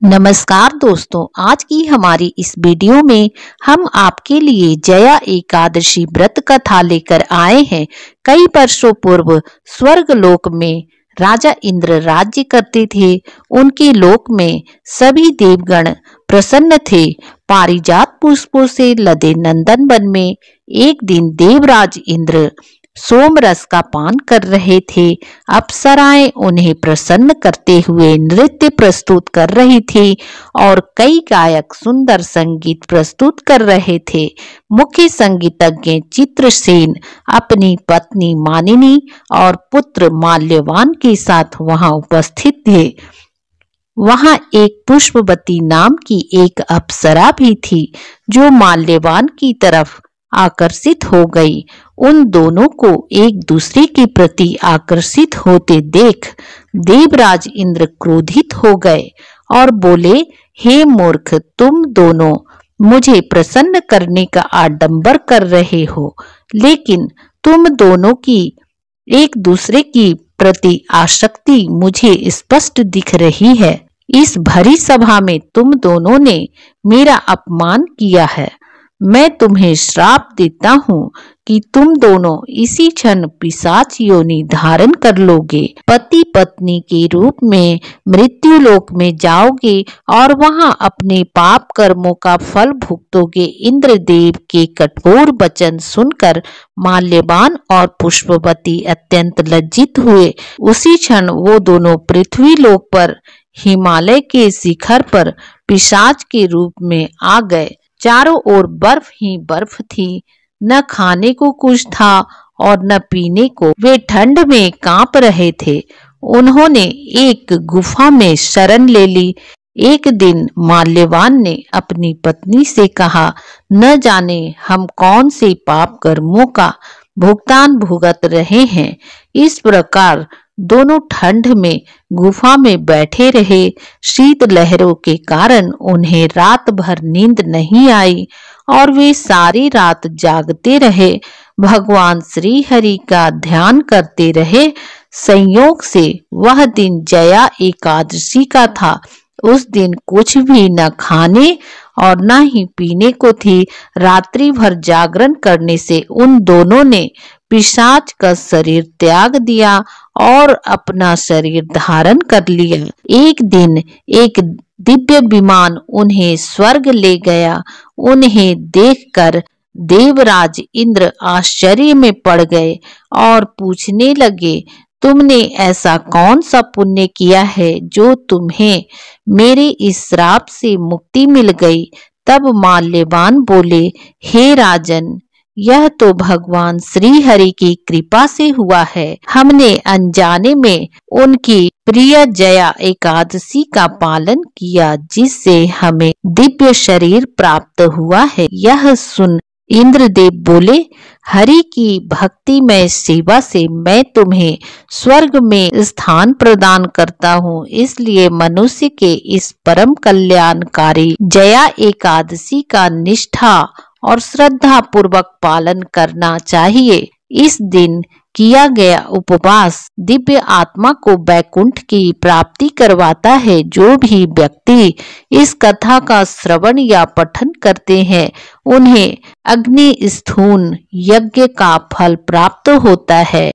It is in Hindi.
नमस्कार दोस्तों, आज की हमारी इस वीडियो में हम आपके लिए जया एकादशी व्रत कथा लेकर आए हैं। कई वर्षों पूर्व स्वर्ग लोक में राजा इंद्र राज्य करते थे। उनके लोक में सभी देवगण प्रसन्न थे। पारिजात पुष्पों से लदे नंदन वन में एक दिन देवराज इंद्र सोमरस का पान कर रहे थे। अप्सराएं उन्हें प्रसन्न करते हुए नृत्य प्रस्तुत कर रही थी और कई गायक सुंदर संगीत प्रस्तुत कर रहे थे। मुख्य संगीतज्ञ चित्रसेन अपनी पत्नी मानिनी और पुत्र माल्यवान के साथ वहां उपस्थित थे। वहां एक पुष्पवती नाम की एक अप्सरा भी थी जो माल्यवान की तरफ आकर्षित हो गई। उन दोनों को एक दूसरे के प्रति आकर्षित होते देख देवराज इंद्र क्रोधित हो गए और बोले, हे मूर्ख, तुम दोनों मुझे प्रसन्न करने का आडंबर कर रहे हो, लेकिन तुम दोनों की एक दूसरे की प्रति आसक्ति मुझे स्पष्ट दिख रही है। इस भरी सभा में तुम दोनों ने मेरा अपमान किया है। मैं तुम्हें श्राप देता हूँ कि तुम दोनों इसी क्षण पिशाच योनि धारण कर लोगे, पति पत्नी के रूप में मृत्यु लोक में जाओगे और वहां अपने पाप कर्मों का फल भुगतोगे। इंद्रदेव के कठोर वचन सुनकर माल्यवान और पुष्पवती अत्यंत लज्जित हुए। उसी क्षण वो दोनों पृथ्वी लोक पर हिमालय के शिखर पर पिशाच के रूप में आ गए। चारों ओर बर्फ ही बर्फ थी, न खाने को कुछ था और न पीने को। वे ठंड में कांप रहे थे। उन्होंने एक गुफा में शरण ले ली। एक दिन माल्यवान ने अपनी पत्नी से कहा, न जाने हम कौन से पाप कर्मों का भुगतान भुगत रहे हैं। इस प्रकार दोनों ठंड में गुफा में बैठे रहे। शीत लहरों के कारण उन्हें रात भर नींद नहीं आई और वे सारी रात जागते रहे। भगवान श्री हरि का ध्यान करते रहे। संयोग से वह दिन जया एकादशी का था। उस दिन कुछ भी न खाने और न ही पीने को थी। रात्रि भर जागरण करने से उन दोनों ने पिशाच का शरीर त्याग दिया और अपना शरीर धारण कर लिया। एक दिन एक दिव्य विमान उन्हें स्वर्ग ले गया। उन्हें देखकर देवराज इंद्र आश्चर्य में पड़ गए और पूछने लगे, तुमने ऐसा कौन सा पुण्य किया है जो तुम्हें मेरे इस श्राप से मुक्ति मिल गई। तब माल्यवान बोले, हे राजन, यह तो भगवान श्री हरि की कृपा से हुआ है। हमने अनजाने में उनकी प्रिय जया एकादशी का पालन किया, जिससे हमें दिव्य शरीर प्राप्त हुआ है। यह सुन इंद्रदेव बोले, हरि की भक्तिमय सेवा से मैं तुम्हें स्वर्ग में स्थान प्रदान करता हूँ। इसलिए मनुष्य के इस परम कल्याणकारी जया एकादशी का निष्ठा और श्रद्धा पूर्वक पालन करना चाहिए। इस दिन किया गया उपवास दिव्य आत्मा को वैकुंठ की प्राप्ति करवाता है। जो भी व्यक्ति इस कथा का श्रवण या पठन करते हैं, उन्हें अग्नि स्थून यज्ञ का फल प्राप्त होता है।